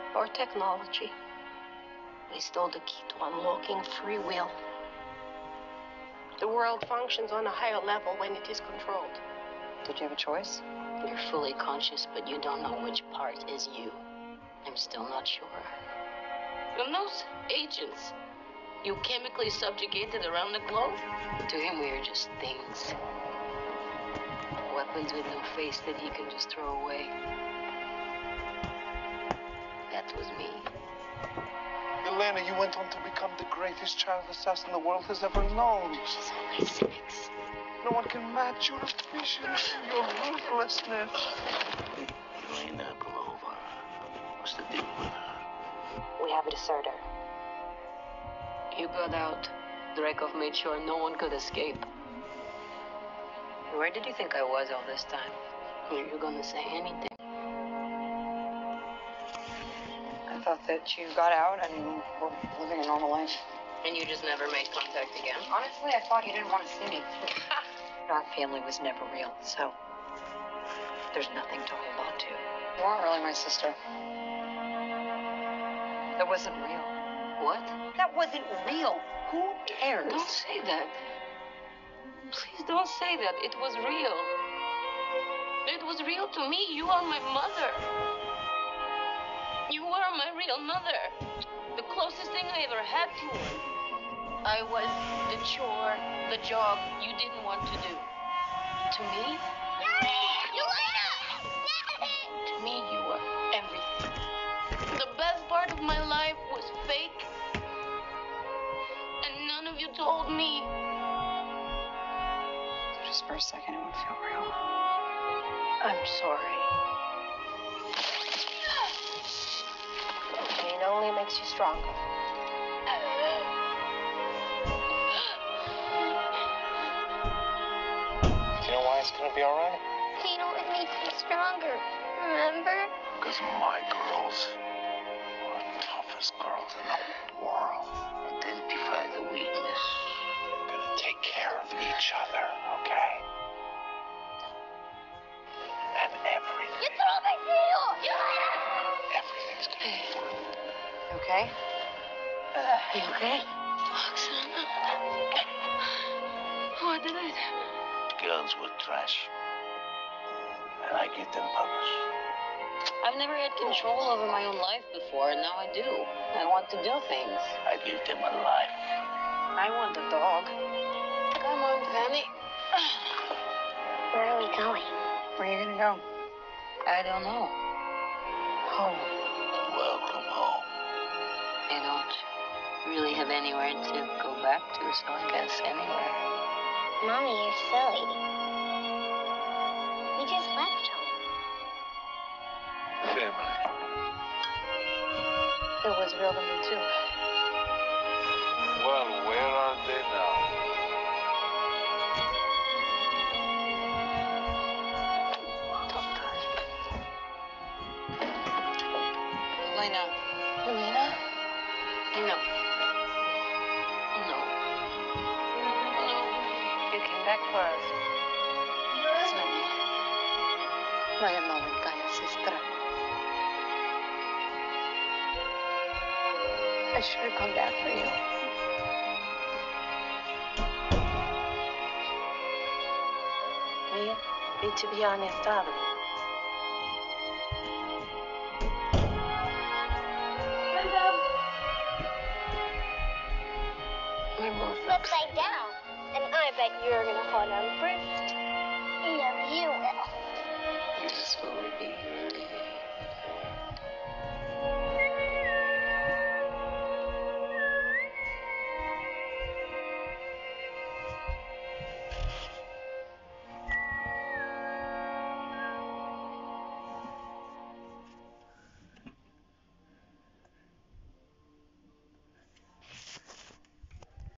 or technology. They stole the key to unlocking free will. The world functions on a higher level when it is controlled. Did you have a choice? You're fully conscious, but you don't know which part is you. I'm still not sure. And those agents you chemically subjugated around the globe? To him, we are just things. Weapons with no face that he can just throw away. That was me. Yelena, you went on to become the greatest child assassin the world has ever known. She's only 6. No one can match your efficiency, your ruthlessness. Yelena Belova. What's the deal with her? We have a deserter. You got out. Drakov made sure no one could escape. Where did you think I was all this time? Are you gonna say anything? I thought that you got out and were living a normal life. And you just never made contact again? Honestly, I thought you didn't want to see me. Our family was never real, so there's nothing to hold on to. You weren't really my sister. That wasn't real. What? That wasn't real. Who cares? Don't say that. Please don't say that. It was real. It was real to me. You are my mother. You were my real mother. The closest thing I ever had to her. I was the chore, the job you didn't want to do. To me? To me, you were everything. The best part of my life was fake. And none of you told me. Just for a second, it would feel real. I'm sorry. Pain only makes you stronger. You know why it's gonna be all right? Pain only makes me stronger. Remember? Because my girls are the toughest girls in the world. Identify the weakness. We're gonna take care of each other, okay? And everything. You threw my needle! Everything's gonna be fine. Okay? You okay? Oksana. What did I do? Girls were trash. And I give them purpose. I've never had control over my own life before, and now I do. I want to do things. I give them a life. I want a dog. Come on, Fanny. Where are we going? Where are you gonna go? I don't know. Home. Welcome home. I don't really have anywhere to go back to, so I guess anywhere. Mommy, you're silly. We just left home. Family. It was real to me, too. Well, where are they now? Tough time. Yelena. Yelena? No. No. No. You came back for us. Sonny. Moja maleńka siostra. I should have come back for you. We need to be honest, darling. We're both Upside down. And I bet you're gonna fall down first. No, you will. This will be